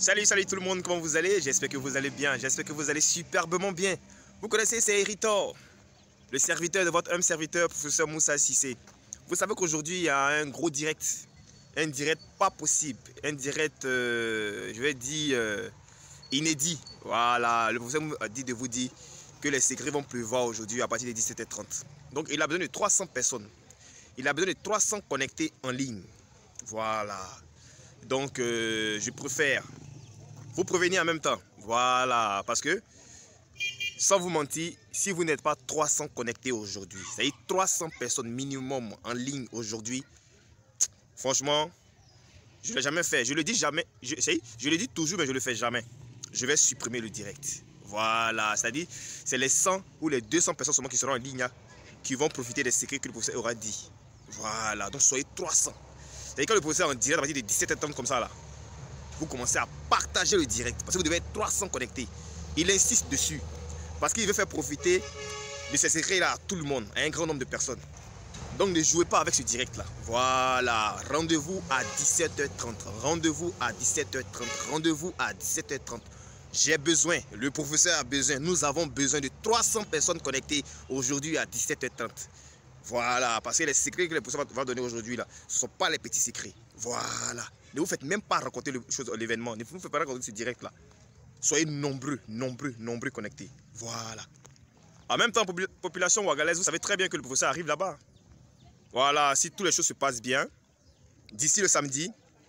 Salut tout le monde, comment vous allez? J'espère que vous allez bien, j'espère que vous allez superbement bien. Vous connaissez, c'est Héritor, le serviteur de votre homme serviteur, professeur Moussa Cissé. Vous savez qu'aujourd'hui, il y a un gros direct. Un direct pas possible, un direct, je vais dire, inédit. Voilà, le professeur a dit de vous dire que les secrets vont pleuvoir aujourd'hui à partir de 17h30. Donc, il a besoin de 300 personnes. Il a besoin de 300 connectés en ligne. Voilà. Donc, je préfère vous prévenir en même temps. Voilà. Parce que, sans vous mentir, si vous n'êtes pas 300 connectés aujourd'hui, c'est-à-dire 300 personnes minimum en ligne aujourd'hui, franchement, je ne l'ai jamais fait. Je le dis jamais. Je le dis toujours, mais je ne le fais jamais. Je vais supprimer le direct. Voilà. C'est-à-dire, c'est les 100 ou les 200 personnes seulement qui seront en ligne, qui vont profiter des secrets que le professeur aura dit. Voilà. Donc, soyez 300. C'est-à-dire, quand le professeur en direct à partir de 17h30 comme ça, là, vous commencez à partager le direct. Parce que vous devez être 300 connectés. Il insiste dessus. Parce qu'il veut faire profiter de ces secrets-là à tout le monde, à un grand nombre de personnes. Donc ne jouez pas avec ce direct-là. Voilà. Rendez-vous à 17h30. Rendez-vous à 17h30. Rendez-vous à 17h30. J'ai besoin, le professeur a besoin, nous avons besoin de 300 personnes connectées aujourd'hui à 17h30. Voilà, parce que les secrets que le professeur va donner aujourd'hui, là, ce ne sont pas les petits secrets. Voilà. Ne vous faites même pas raconter l'événement. Ne vous faites pas raconter ce direct-là. Soyez nombreux connectés. Voilà. En même temps, population ouagalaise, vous savez très bien que le professeur arrive là-bas. Voilà, si toutes les choses se passent bien, d'ici le samedi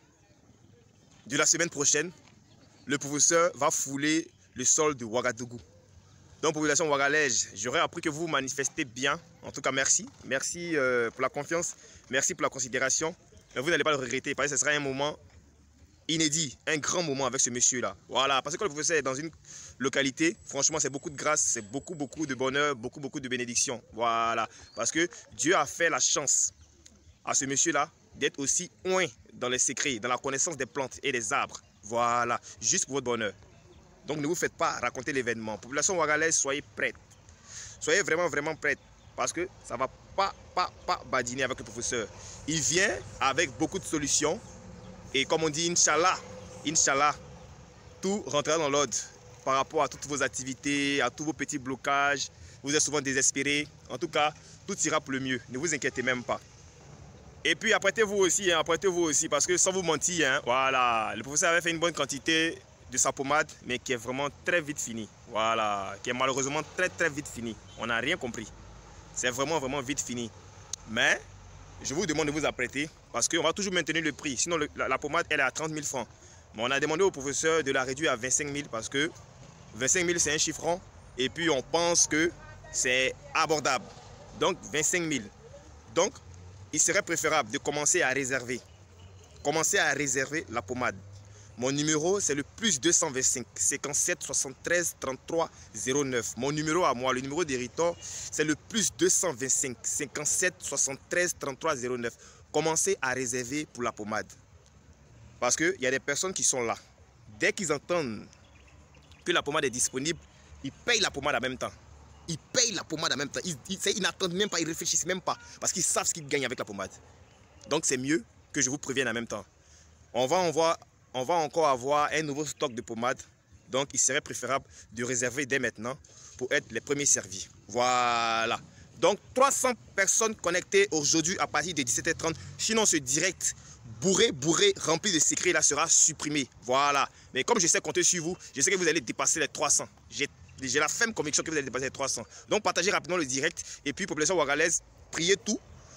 de la semaine prochaine, le professeur va fouler le sol de Ouagadougou. Donc, population ouagalaise, j'aurais appris que vous manifestez bien. En tout cas, merci. Merci pour la confiance. Merci pour la considération. Mais vous n'allez pas le regretter parce que ce sera un moment inédit, un grand moment avec ce monsieur-là. Voilà, parce que quand le professeur est dans une localité, franchement, c'est beaucoup de grâce, c'est beaucoup de bonheur, beaucoup de bénédictions. Voilà, parce que Dieu a fait la chance à ce monsieur-là d'être aussi loin dans les secrets, dans la connaissance des plantes et des arbres. Voilà, juste pour votre bonheur. Donc ne vous faites pas raconter l'événement. Population ouagalaise, soyez prête. Soyez vraiment prête. Parce que ça ne va pas badiner avec le professeur. Il vient avec beaucoup de solutions. Et comme on dit, Inch'Allah, tout rentrera dans l'ordre par rapport à toutes vos activités, à tous vos petits blocages. Vous êtes souvent désespérés. En tout cas, tout ira pour le mieux. Ne vous inquiétez même pas. Et puis apprêtez-vous aussi, parce que sans vous mentir, voilà, le professeur avait fait une bonne quantité de sa pommade, mais qui est vraiment très vite finie. Voilà, qui est malheureusement très vite finie. On n'a rien compris. C'est vraiment vite fini. Mais je vous demande de vous apprêter parce qu'on va toujours maintenir le prix. Sinon, la pommade, elle est à 30 000 francs. Mais on a demandé au professeur de la réduire à 25 000 parce que 25 000, c'est un chiffre rond. Et puis, on pense que c'est abordable. Donc, 25 000. Donc, il serait préférable de commencer à réserver. Commencer à réserver la pommade. Mon numéro, c'est le plus 225 57 73 33 09. Mon numéro à moi, le numéro d'Héritor, c'est le plus 225 57 73 33 09. Commencez à réserver pour la pommade. Parce qu'il y a des personnes qui sont là. Dès qu'ils entendent que la pommade est disponible, ils payent la pommade en même temps. Ils payent la pommade en même temps. Ils n'attendent même pas, ils ne réfléchissent même pas. Parce qu'ils savent ce qu'ils gagnent avec la pommade. Donc c'est mieux que je vous prévienne en même temps. On va encore avoir un nouveau stock de pommade. Donc, il serait préférable de réserver dès maintenant pour être les premiers servis. Voilà. Donc, 300 personnes connectées aujourd'hui à partir de 17h30. Sinon, ce direct bourré, rempli de secrets, là, sera supprimé. Voilà. Mais comme je sais compter sur vous, je sais que vous allez dépasser les 300. J'ai la ferme conviction que vous allez dépasser les 300. Donc, partagez rapidement le direct. Et puis, population ouagalaise, priez tout.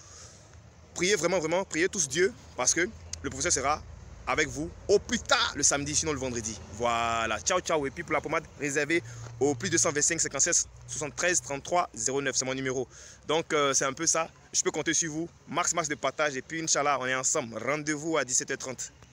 Priez vraiment, priez tous Dieu. Parce que le professeur sera avec vous au plus tard le samedi, sinon le vendredi. Voilà, ciao. Et puis pour la pommade, réservée au plus 225 57 73 33 09, c'est mon numéro. Donc c'est un peu ça, je peux compter sur vous, max de partage et puis Inch'Allah, on est ensemble. Rendez-vous à 17h30.